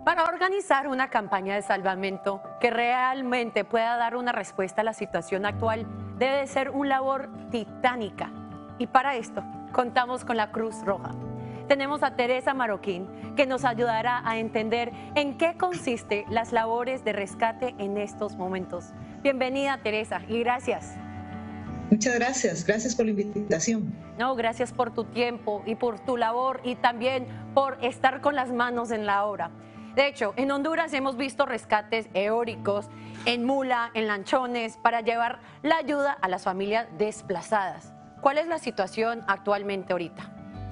Para organizar una campaña de salvamento que realmente pueda dar una respuesta a la situación actual, debe ser una labor titánica. Y para esto, contamos con la Cruz Roja. Tenemos a Teresa Marroquín, que nos ayudará a entender en qué consiste las labores de rescate en estos momentos. Bienvenida, Teresa, y gracias. Muchas gracias, gracias por la invitación. No, gracias por tu tiempo y por tu labor y también por estar con las manos en la obra. De hecho, en Honduras hemos visto rescates eólicos en mula, en lanchones, para llevar la ayuda a las familias desplazadas. ¿Cuál es la situación actualmente ahorita?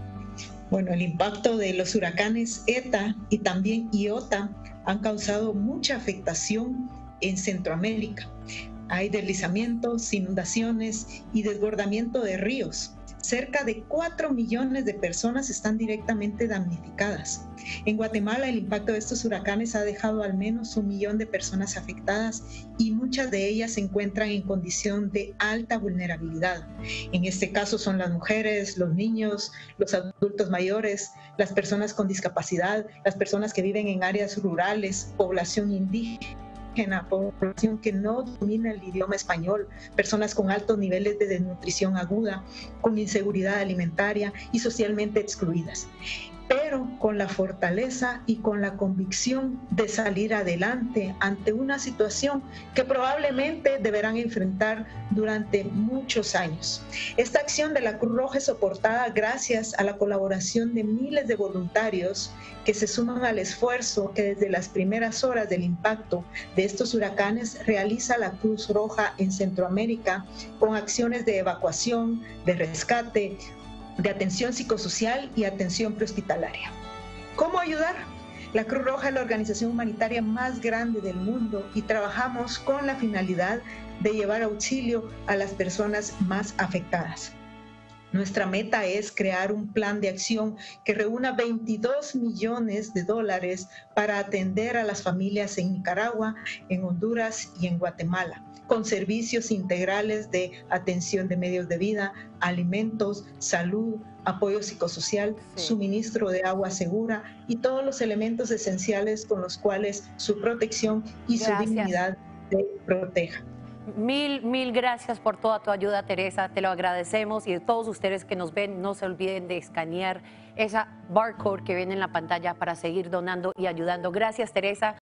Bueno, el impacto de los huracanes ETA y también IOTA han causado mucha afectación en Centroamérica. Hay deslizamientos, inundaciones y desbordamiento de ríos. Cerca de 4 millones de personas están directamente damnificadas. En Guatemala, el impacto de estos huracanes ha dejado al menos 1 millón de personas afectadas y muchas de ellas se encuentran en condición de alta vulnerabilidad. En este caso son las mujeres, los niños, los adultos mayores, las personas con discapacidad, las personas que viven en áreas rurales, población indígena, población que no domina el idioma español, personas con altos niveles de desnutrición aguda, con inseguridad alimentaria y socialmente excluidas, pero con la fortaleza y con la convicción de salir adelante ante una situación que probablemente deberán enfrentar durante muchos años. Esta acción de la Cruz Roja es soportada gracias a la colaboración de miles de voluntarios que se suman al esfuerzo que desde las primeras horas del impacto de estos huracanes realiza la Cruz Roja en Centroamérica con acciones de evacuación, de rescate, de atención psicosocial y atención prehospitalaria. ¿Cómo ayudar? La Cruz Roja es la organización humanitaria más grande del mundo y trabajamos con la finalidad de llevar auxilio a las personas más afectadas. Nuestra meta es crear un plan de acción que reúna 22 millones de dólares para atender a las familias en Nicaragua, en Honduras y en Guatemala, con servicios integrales de atención de medios de vida, alimentos, salud, apoyo psicosocial, suministro de agua segura y todos los elementos esenciales con los cuales su protección y su dignidad se proteja. Mil gracias por toda tu ayuda, Teresa, te lo agradecemos, y de todos ustedes que nos ven, no se olviden de escanear esa barcode que ven en la pantalla para seguir donando y ayudando. Gracias, Teresa.